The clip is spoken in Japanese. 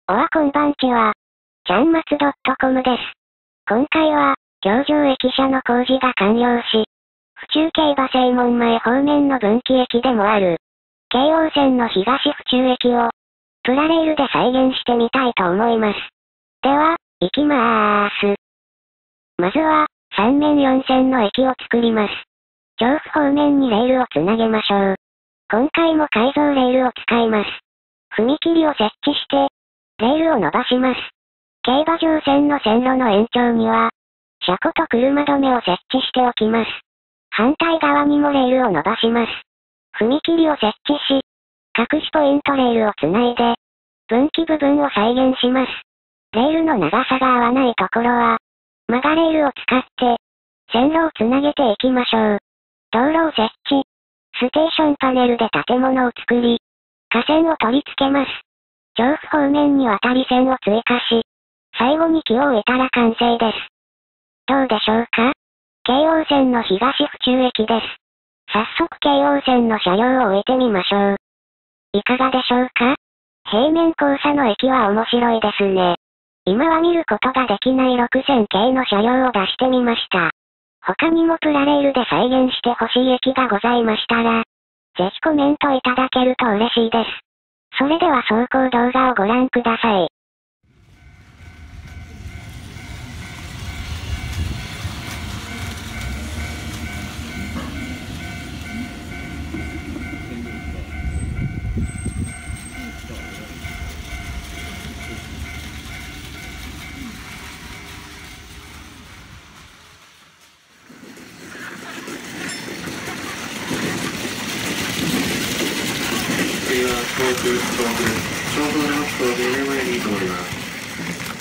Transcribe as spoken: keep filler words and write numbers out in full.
おはこんばんちは。ちゃんまつ .com です。今回は、京上駅舎の工事が完了し、府中競馬正門前方面の分岐駅でもある、京王線の東府中駅を、プラレールで再現してみたいと思います。では、行きまーす。まずは、さんめんよんせんの駅を作ります。調布方面にレールをつなげましょう。今回も改造レールを使います。踏切を設置して、レールを伸ばします。競馬場線の線路の延長には、車庫と車止めを設置しておきます。反対側にもレールを伸ばします。踏切を設置し、隠しポイントレールをつないで、分岐部分を再現します。レールの長さが合わないところは、マガレールを使って、線路をつなげていきましょう。道路を設置、ステーションパネルで建物を作り、架線を取り付けます。調布方面に渡り線を追加し、最後に木を置いたら完成です。どうでしょうか？京王線の東府中駅です。早速京王線の車両を置いてみましょう。いかがでしょうか？平面交差の駅は面白いですね。今は見ることができないろくせん系の車両を出してみました。他にもプラレールで再現してほしい駅がございましたら、ぜひコメントいただけると嬉しいです。それでは走行動画をご覧ください。 次は東北、東北、調布の工事の前に通ります。